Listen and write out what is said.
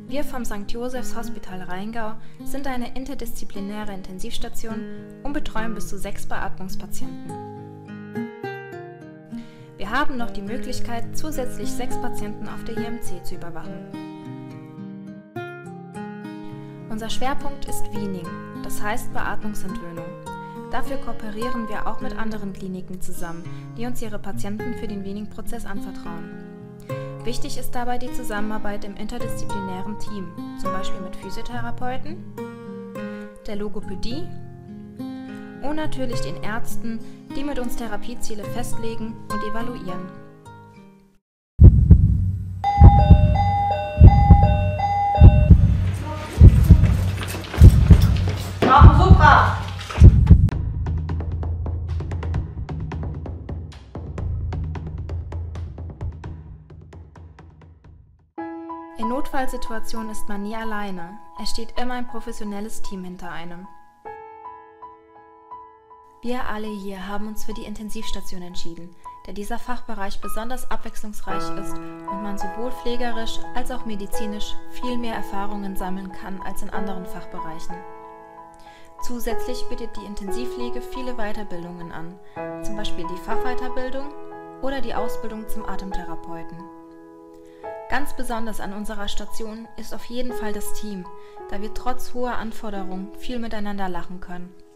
Wir vom St. Josephs Hospital Rheingau sind eine interdisziplinäre Intensivstation und betreuen bis zu 6 Beatmungspatienten. Wir haben noch die Möglichkeit, zusätzlich 6 Patienten auf der IMC zu überwachen. Unser Schwerpunkt ist Weaning, das heißt Beatmungsentwöhnung. Dafür kooperieren wir auch mit anderen Kliniken zusammen, die uns ihre Patienten für den Weaning-Prozess anvertrauen. Wichtig ist dabei die Zusammenarbeit im interdisziplinären Team, zum Beispiel mit Physiotherapeuten, der Logopädie und natürlich den Ärzten, die mit uns Therapieziele festlegen und evaluieren. Super! In Notfallsituationen ist man nie alleine. Es steht immer ein professionelles Team hinter einem. Wir alle hier haben uns für die Intensivstation entschieden, da dieser Fachbereich besonders abwechslungsreich ist und man sowohl pflegerisch als auch medizinisch viel mehr Erfahrungen sammeln kann als in anderen Fachbereichen. Zusätzlich bietet die Intensivpflege viele Weiterbildungen an, zum Beispiel die Fachweiterbildung oder die Ausbildung zum Atemtherapeuten. Ganz besonders an unserer Station ist auf jeden Fall das Team, da wir trotz hoher Anforderungen viel miteinander lachen können.